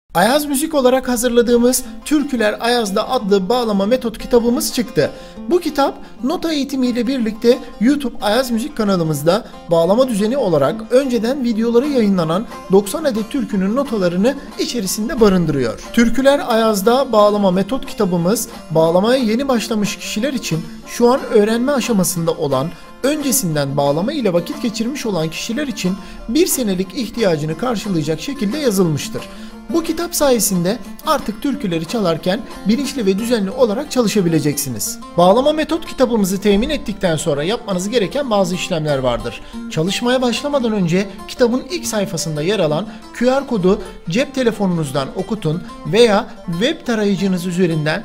Ayaz Müzik olarak hazırladığımız Türküler Ayaz'da adlı bağlama metot kitabımız çıktı. Bu kitap nota eğitimiyle birlikte YouTube Ayaz Müzik kanalımızda bağlama düzeni olarak önceden videoları yayınlanan 90 adet türkünün notalarını içerisinde barındırıyor. Türküler Ayaz'da bağlama metot kitabımız bağlamaya yeni başlamış kişiler için şu an öğrenme aşamasında olan, öncesinden bağlama ile vakit geçirmiş olan kişiler için bir senelik ihtiyacını karşılayacak şekilde yazılmıştır. Bu kitap sayesinde artık türküleri çalarken bilinçli ve düzenli olarak çalışabileceksiniz. Bağlama metot kitabımızı temin ettikten sonra yapmanız gereken bazı işlemler vardır. Çalışmaya başlamadan önce kitabın ilk sayfasında yer alan QR kodu cep telefonunuzdan okutun veya web tarayıcınız üzerinden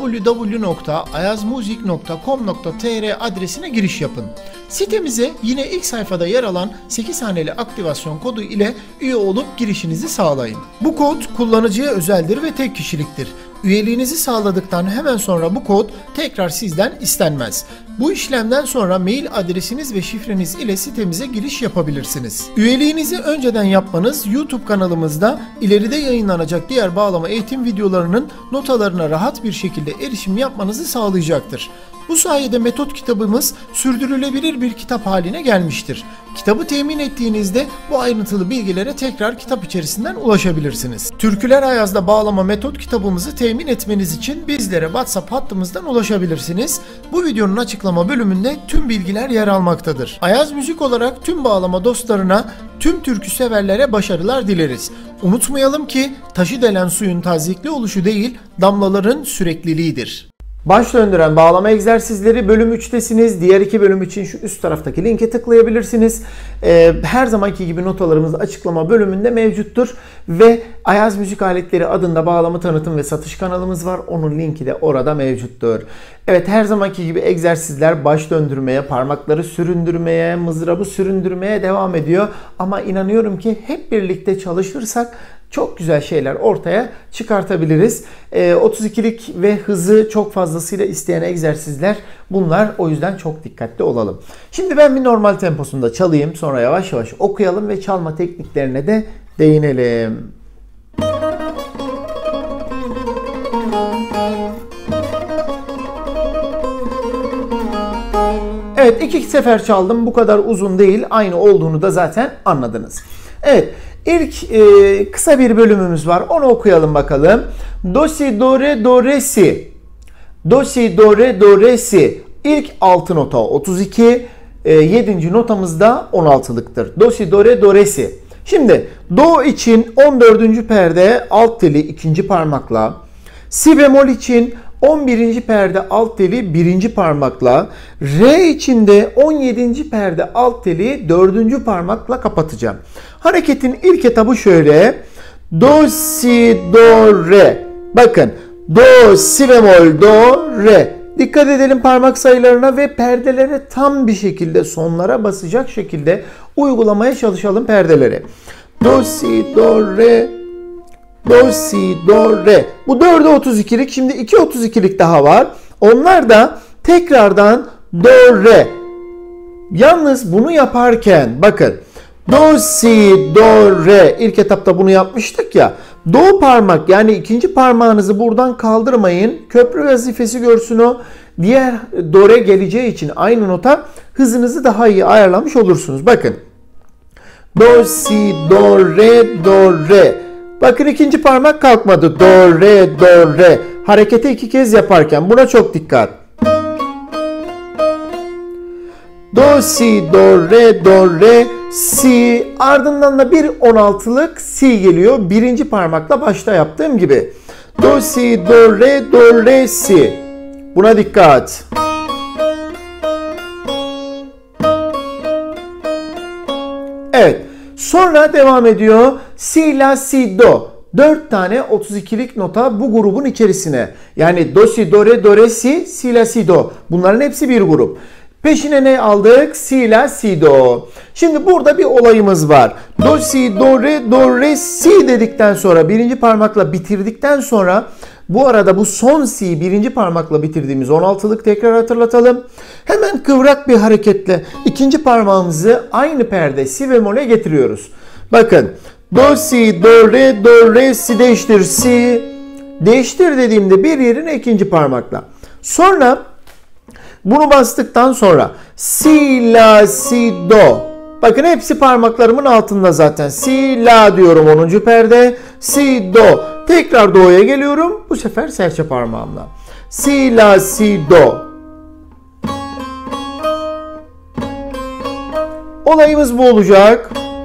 www.ayazmuzik.com.tr adresine giriş yapın. Sitemize yine ilk sayfada yer alan 8 haneli aktivasyon kodu ile üye olup girişinizi sağlayın. Bu kod kullanıcıya özeldir ve tek kişiliktir. Üyeliğinizi sağladıktan hemen sonra bu kod tekrar sizden istenmez. Bu işlemden sonra mail adresiniz ve şifreniz ile sitemize giriş yapabilirsiniz. Üyeliğinizi önceden yapmanız YouTube kanalımızda ileride yayınlanacak diğer bağlama eğitim videolarının notalarına rahat bir şekilde erişim yapmanızı sağlayacaktır. Bu sayede metot kitabımız sürdürülebilir bir kitap haline gelmiştir. Kitabı temin ettiğinizde bu ayrıntılı bilgilere tekrar kitap içerisinden ulaşabilirsiniz. Türküler Ayaz'da bağlama metot kitabımızı temin etmeniz için bizlere WhatsApp hattımızdan ulaşabilirsiniz. Bu videonun açıklama bölümünde tüm bilgiler yer almaktadır. Ayaz Müzik olarak tüm bağlama dostlarına, tüm türkü severlere başarılar dileriz. Unutmayalım ki taşı delen suyun tazyikli oluşu değil, damlaların sürekliliğidir. Baş döndüren bağlama egzersizleri bölüm 3'tesiniz. Diğer 2 bölüm için şu üst taraftaki linke tıklayabilirsiniz. Her zamanki gibi notalarımız açıklama bölümünde mevcuttur. Ve Ayaz Müzik Aletleri adında bağlama tanıtım ve satış kanalımız var. Onun linki de orada mevcuttur. Evet, her zamanki gibi egzersizler baş döndürmeye, parmakları süründürmeye, mızrabı süründürmeye devam ediyor. Ama inanıyorum ki hep birlikte çalışırsak çok güzel şeyler ortaya çıkartabiliriz. 32'lik ve hızı çok fazlasıyla isteyen egzersizler bunlar. O yüzden çok dikkatli olalım. Şimdi ben bir normal temposunda çalayım. Sonra yavaş yavaş okuyalım ve çalma tekniklerine de değinelim. Evet, 2 sefer çaldım. Bu kadar uzun değil. Aynı olduğunu da zaten anladınız. Evet. İlk kısa bir bölümümüz var. Onu okuyalım bakalım. Do, si, do, re, do, re, si. Do, si, do, re, do, re, si. İlk 6 nota 32. 7. notamız da 16'lıktır. Do, si, do, re, do, re, si. Şimdi do için 14. perde alt teli 2. parmakla. Si bemol için 11. perde alt teli 1. parmakla, re için de 17. perde alt teli 4. parmakla kapatacağım. Hareketin ilk etabı şöyle. Do, si, do, re. Bakın. Do, si bemol, do, re. Dikkat edelim parmak sayılarına ve perdelere tam bir şekilde sonlara basacak şekilde uygulamaya çalışalım perdeleri. Do, si, do, re. Do, si, do, re. Bu 4'e 32'lik. Şimdi 2 32'lik daha var. Onlar da tekrardan do, re. Yalnız bunu yaparken bakın. Do, si, do, re. İlk etapta bunu yapmıştık ya. Do parmak yani ikinci parmağınızı buradan kaldırmayın. Köprü vazifesi görsün o. Diğer do, re geleceği için aynı nota hızınızı daha iyi ayarlamış olursunuz. Bakın. Do, si, do, re, do, re. Bakın ikinci parmak kalkmadı. Do, re, do, re. Hareketi 2 kez yaparken buna çok dikkat. Do, si, do, re, do, re, si. Ardından da bir 16'lık si geliyor. 1. parmakla başta yaptığım gibi. Do, si, do, re, do, re, si. Buna dikkat. Evet. Sonra devam ediyor. Si, la, si, do. 4 tane 32'lik nota bu grubun içerisine. Yani do, si, do, re, do, re, si, si, la, si, do. Bunların hepsi bir grup. Peşine ne aldık? Si, la, si, do. Şimdi burada bir olayımız var. Do, si, do, re, do, re, si dedikten sonra 1. parmakla bitirdikten sonra bu arada bu son si 1. parmakla bitirdiğimiz 16'lık tekrar hatırlatalım. Hemen kıvrak bir hareketle 2. parmağımızı aynı perde si bemole getiriyoruz. Bakın. Do, si, do, re, do, re, si değiştir. Si. Değiştir dediğimde bir yerine ikinci parmakla. Sonra bunu bastıktan sonra si, la, si, do. Bakın hepsi parmaklarımın altında zaten. Si, la diyorum 10. perde. Si, do. Tekrar do'ya geliyorum. Bu sefer serçe parmağımla. Si, la, si, do. Olayımız bu olacak.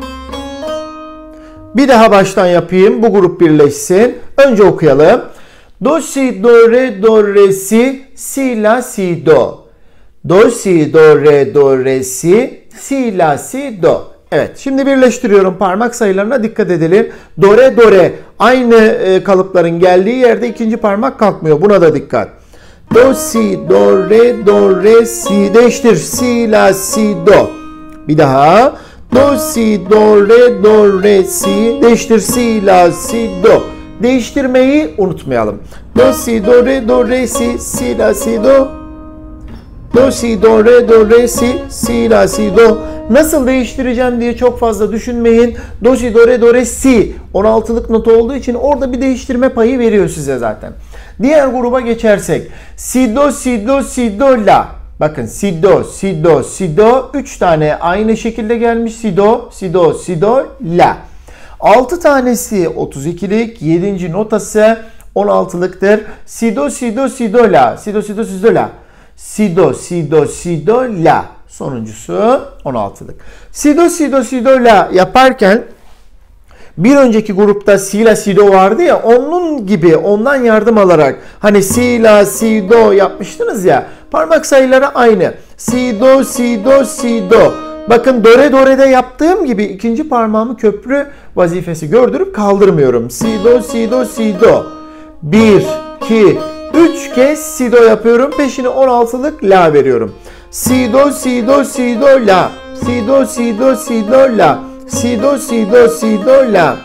Bir daha baştan yapayım. Bu grup birleşsin. Önce okuyalım. Do, si, do, re, do, re, si. Si, la, si, do. Do, si, do, re, do, re, si. Si, la, si, do. Evet, şimdi birleştiriyorum. Parmak sayılarına dikkat edelim. Do, re, do, re. Aynı kalıpların geldiği yerde ikinci parmak kalkmıyor. Buna da dikkat. Do, si, do, re, do, re, si. Değiştir. Si, la, si, do. Bir daha. Do, si, do, re, do, re, si. Değiştir. Si, la, si, do. Değiştirmeyi unutmayalım. Do, si, do, re, do, re, si. Si, la, si, do. Do, si, do, re, do, re, si. Si, la, si, do. Nasıl değiştireceğim diye çok fazla düşünmeyin. Do, si, do, re, do, re, si. 16'lık nota olduğu için orada bir değiştirme payı veriyor size zaten. Diğer gruba geçersek. Si, do, si, do, si, do, la. Bakın si, do, si, do, si, do. 3 tane aynı şekilde gelmiş. Si, do, si, do, si, do, la. 6 tanesi 32'lik. 7. notası 16'lıktır. Si, do, si, do, si, do, la. Si, do, si, do, si, do, la. Si, do, si, do, si, do, la. Sonuncusu 16'lık. Si, do, si, do, si, do, la yaparken bir önceki grupta si, la, si, do vardı ya, onun gibi ondan yardım alarak hani si, la, si, do yapmıştınız ya, parmak sayıları aynı. Si, do, si, do, si, do. Bakın do, re, do, re'de yaptığım gibi ikinci parmağımı köprü vazifesi gördürüp kaldırmıyorum. Si, do, si, do, si, do. 1, 2, 3 kez si, do yapıyorum. Peşine 16'lık la veriyorum. Si, do, si, do, si, do, la. Si, do, si, do, si, do, la. Si, do, si, do, si, do, la.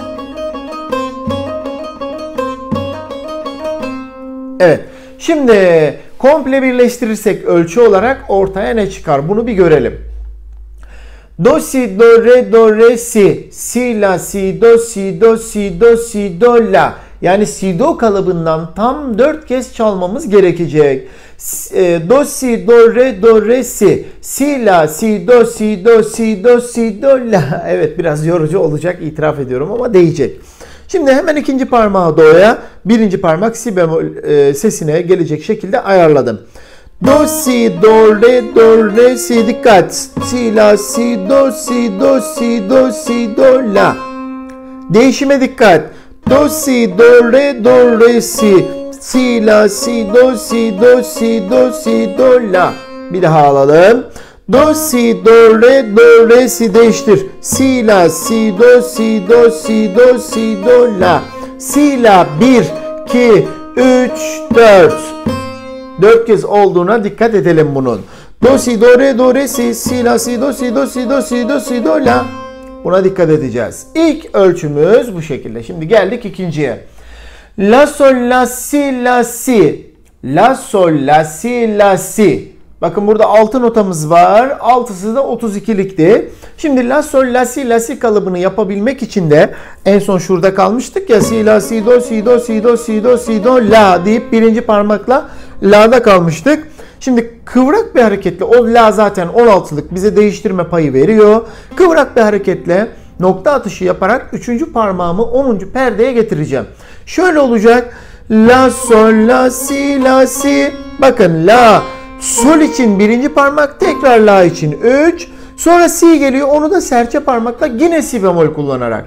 Evet. Şimdi komple birleştirirsek ölçü olarak ortaya ne çıkar? Bunu bir görelim. Do, si, do, re, do, re, si. Si, la, si, do, si, do, si, do, si, do, la. Yani si, do kalıbından tam 4 kez çalmamız gerekecek. Do, si, do, re, do, re, si. Si, la, si, do, si, do, si, do, si, do, la. Evet, biraz yorucu olacak, itiraf ediyorum ama değecek. Şimdi hemen ikinci parmağı do'ya, birinci parmak si bemol sesine gelecek şekilde ayarladım. Do, si, do, re, do, re, si. Dikkat. Si, la, si, do, si, do, si, do, si, do, la. Değişime dikkat. Do, si, do, re, do, re, si. Si, la, si, do, si, do, si, do, si, do, la. Bir daha alalım. Do, si, do, re, do, re, si. Değiştir. Si, la, si, do, si, do, si, do, si, do, la. Si, la. 1, 2, 3, 4. 4 kez olduğuna dikkat edelim bunun. Do, si, do, re, do, re, si. Si, la, si, do, si, do, si, do, si, do, si, do, la. Buna dikkat edeceğiz. İlk ölçümüz bu şekilde. Şimdi geldik ikinciye. La, sol, la, si, la, si. La, sol, la, si, la, si. Bakın burada 6 notamız var. 6'sı da 32'likti. Şimdi la, sol, la, si, la, si kalıbını yapabilmek için de en son şurada kalmıştık ya. Si, la, si, do, si, do, si, do, si, do, si, do, la deyip birinci parmakla la'da kalmıştık. Şimdi kıvrak bir hareketle, o la zaten 16'lık bize değiştirme payı veriyor. Kıvrak bir hareketle nokta atışı yaparak 3. parmağımı 10. perdeye getireceğim. Şöyle olacak. La, sol, la, si, la, si. Bakın la, sol için birinci parmak, tekrar la için 3. Sonra si geliyor, onu da serçe parmakla yine si bemol kullanarak.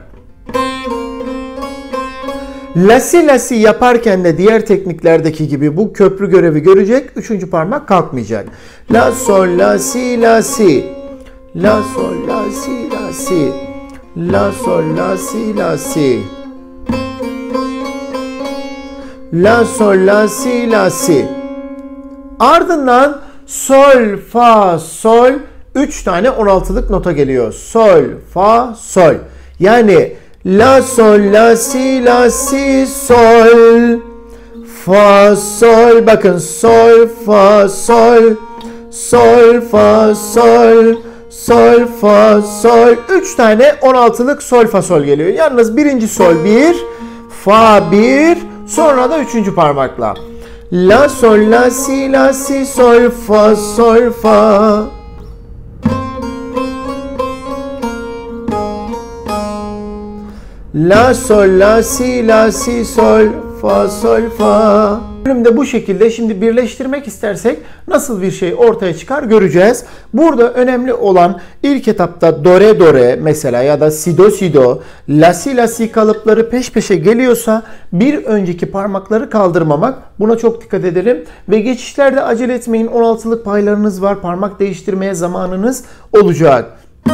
La, si, la, si yaparken de diğer tekniklerdeki gibi bu köprü görevi görecek. 3. parmak kalkmayacak. La, sol, la, si, la, si. La, sol, la, si, la, si. La, sol, la, si, la, si. La, sol, la, si, la, si. Ardından sol, fa, sol. 3 tane 16'lık nota geliyor. Sol, fa, sol. Yani la, sol, la, si, la, si, sol. Fa, sol. Bakın sol, fa, sol. Sol, fa, sol. sol, fa, sol. 3 tane 16'lık sol, fa, sol geliyor. Yalnız birinci sol 1, fa 1, sonra da 3. parmakla. La, sol, la, si, sol, fa, sol, fa. La, sol, la, si, sol, fa, sol, fa. Bölümde bu şekilde. Şimdi birleştirmek istersek nasıl bir şey ortaya çıkar göreceğiz. Burada önemli olan ilk etapta do, re, do, re mesela ya da si, do, si, do, la, si kalıpları peş peşe geliyorsa bir önceki parmakları kaldırmamak. Buna çok dikkat edelim. Ve geçişlerde acele etmeyin. 16'lık paylarınız var. Parmak değiştirmeye zamanınız olacak.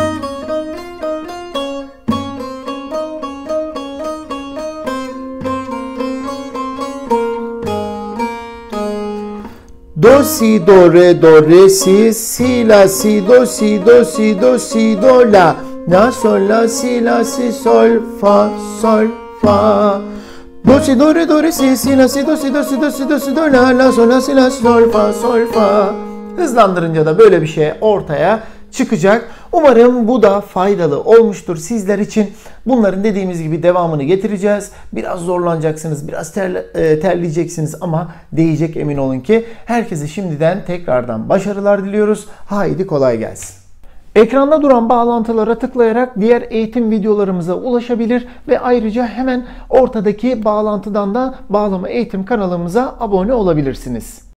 Do, si, do, re, si, la, si, do, do, la, sol, la, si, sol, fa, fa. Do, si, do, re, si, la, si, do, do, la, sol, la, sol, fa. Hızlandırınca da böyle bir şey ortaya çıkacak. Umarım bu da faydalı olmuştur sizler için. Bunların dediğimiz gibi devamını getireceğiz. Biraz zorlanacaksınız, biraz terleyeceksiniz ama değecek, emin olun ki. Herkese şimdiden tekrardan başarılar diliyoruz. Haydi kolay gelsin. Ekranda duran bağlantılara tıklayarak diğer eğitim videolarımıza ulaşabilir ve ayrıca hemen ortadaki bağlantıdan da Bağlama Eğitim kanalımıza abone olabilirsiniz.